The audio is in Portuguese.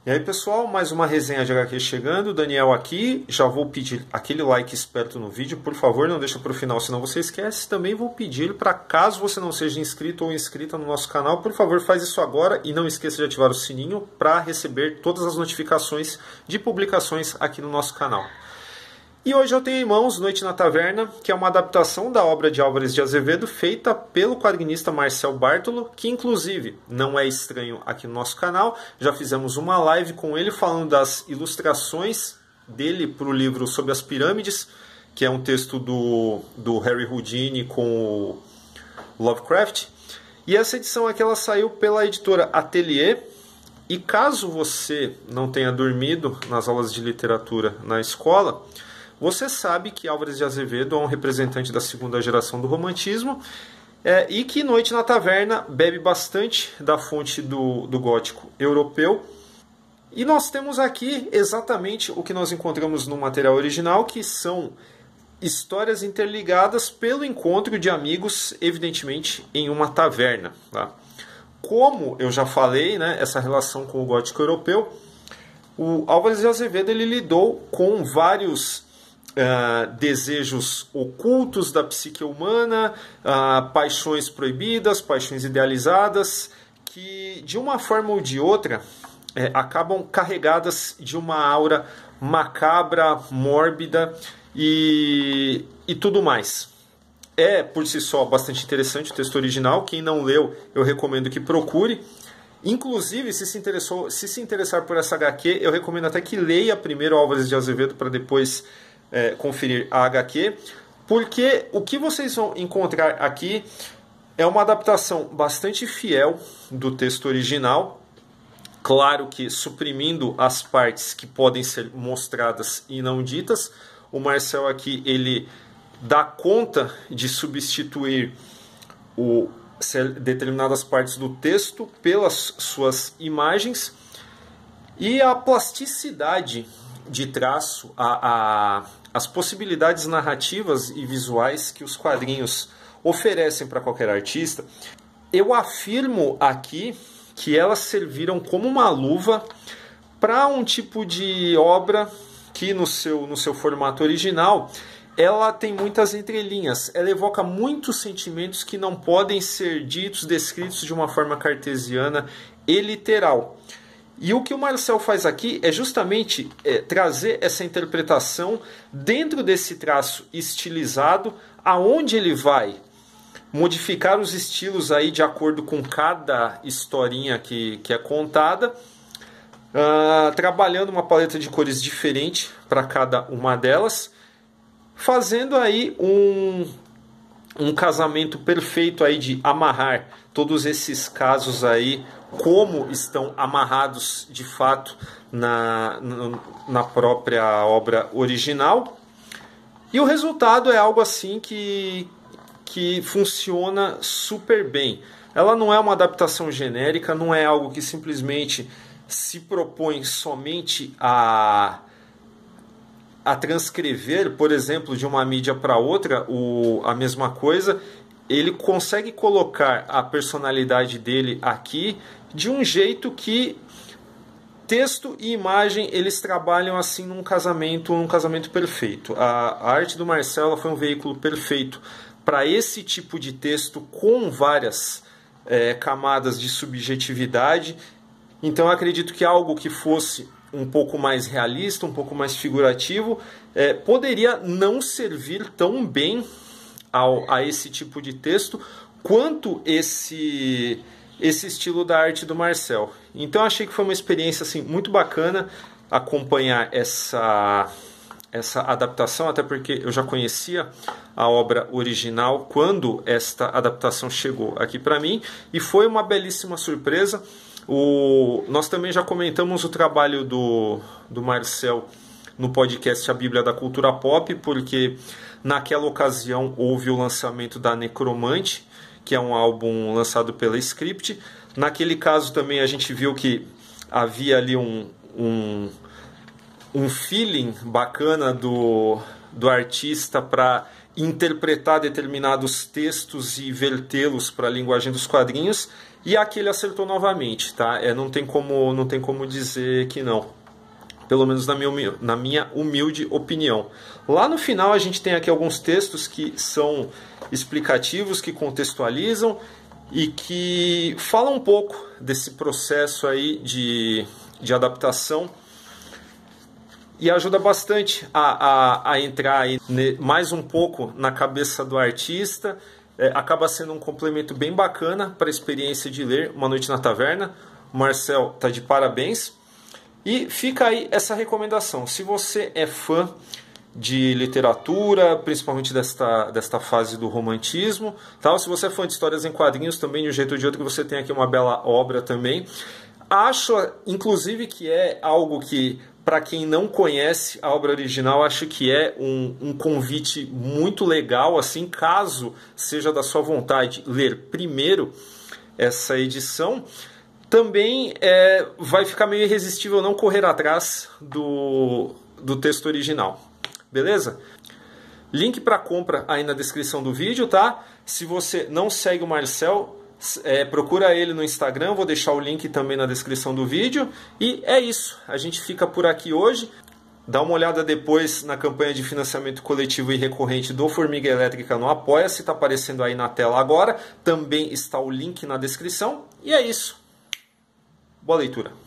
E aí, pessoal, mais uma resenha de HQ chegando. Daniel aqui. Já vou pedir aquele like esperto no vídeo. Por favor, não deixa para o final, senão você esquece. Também vou pedir para, caso você não seja inscrito ou inscrita no nosso canal, por favor, faz isso agora e não esqueça de ativar o sininho para receber todas as notificações de publicações aqui no nosso canal. E hoje eu tenho em mãos Noite na Taverna, que é uma adaptação da obra de Álvares de Azevedo, feita pelo quadrinista Marcel Bartolo, que inclusive não é estranho aqui no nosso canal. Já fizemos uma live com ele falando das ilustrações dele para o livro Sobre as Pirâmides, que é um texto do Harry Houdini com o Lovecraft. E essa edição aqui ela saiu pela editora Atelier. E caso você não tenha dormido nas aulas de literatura na escola, você sabe que Álvares de Azevedo é um representante da segunda geração do romantismo e que Noite na Taverna bebe bastante da fonte do gótico europeu. E nós temos aqui exatamente o que nós encontramos no material original, que são histórias interligadas pelo encontro de amigos, evidentemente, em uma taverna. Tá? Como eu já falei, né, essa relação com o gótico europeu, o Álvares de Azevedo ele lidou com vários desejos ocultos da psique humana, paixões proibidas, paixões idealizadas, que de uma forma ou de outra acabam carregadas de uma aura macabra, mórbida e tudo mais. É por si só bastante interessante o texto original. Quem não leu, eu recomendo que procure. Inclusive, se se interessar por essa HQ, eu recomendo até que leia primeiro Álvares de Azevedo para depois conferir a HQ, porque o que vocês vão encontrar aqui é uma adaptação bastante fiel do texto original, claro que suprimindo as partes que podem ser mostradas e não ditas. O Marcel aqui ele dá conta de substituir determinadas partes do texto pelas suas imagens, e a plasticidade de traço, as possibilidades narrativas e visuais que os quadrinhos oferecem para qualquer artista, eu afirmo aqui que elas serviram como uma luva para um tipo de obra que no seu formato original ela tem muitas entrelinhas, ela evoca muitos sentimentos que não podem ser ditos, descritos de uma forma cartesiana e literal. E o que o Marcel faz aqui é justamente trazer essa interpretação dentro desse traço estilizado, aonde ele vai modificar os estilos aí de acordo com cada historinha que é contada, trabalhando uma paleta de cores diferente para cada uma delas, fazendo aí um casamento perfeito aí de amarrar todos esses casos aí, como estão amarrados de fato na própria obra original. E o resultado é algo assim que funciona super bem. Ela não é uma adaptação genérica, não é algo que simplesmente se propõe somente a transcrever, por exemplo, de uma mídia para outra a mesma coisa. Ele consegue colocar a personalidade dele aqui de um jeito que texto e imagem eles trabalham assim num casamento perfeito. A arte do Marcel foi um veículo perfeito para esse tipo de texto com várias camadas de subjetividade. Então eu acredito que algo que fosse um pouco mais realista, um pouco mais figurativo, poderia não servir tão bem a esse tipo de texto quanto esse estilo da arte do Marcel. Então eu achei que foi uma experiência assim, muito bacana acompanhar essa adaptação, até porque eu já conhecia a obra original quando esta adaptação chegou aqui para mim, e foi uma belíssima surpresa. Nós também já comentamos o trabalho do Marcel no podcast A Bíblia da Cultura Pop, porque naquela ocasião houve o lançamento da Necromante, que é um álbum lançado pela Script. Naquele caso também a gente viu que havia ali um feeling bacana do artista para interpretar determinados textos e vertê-los para a linguagem dos quadrinhos, e aqui ele acertou novamente, tá? Não tem como dizer que não, pelo menos na minha humilde opinião. Lá no final a gente tem aqui alguns textos que são explicativos, que contextualizam e que falam um pouco desse processo aí de adaptação, e ajuda bastante a entrar aí mais um pouco na cabeça do artista. Acaba sendo um complemento bem bacana para a experiência de ler Uma Noite na Taverna. O Marcel tá de parabéns. E fica aí essa recomendação. Se você é fã de literatura, principalmente desta fase do romantismo, tal, se você é fã de histórias em quadrinhos também, de um jeito ou de outro, que você tem aqui uma bela obra também. Acho, inclusive, que é algo que, para quem não conhece a obra original, acho que é um convite muito legal, assim, caso seja da sua vontade ler primeiro essa edição. Também vai ficar meio irresistível não correr atrás do texto original. Beleza? Link para compra aí na descrição do vídeo, tá? Se você não segue o Marcel, procura ele no Instagram, vou deixar o link também na descrição do vídeo. E é isso, a gente fica por aqui hoje. Dá uma olhada depois na campanha de financiamento coletivo e recorrente do Formiga Elétrica no Apoia-se, está aparecendo aí na tela agora. Também está o link na descrição. E é isso. Boa leitura.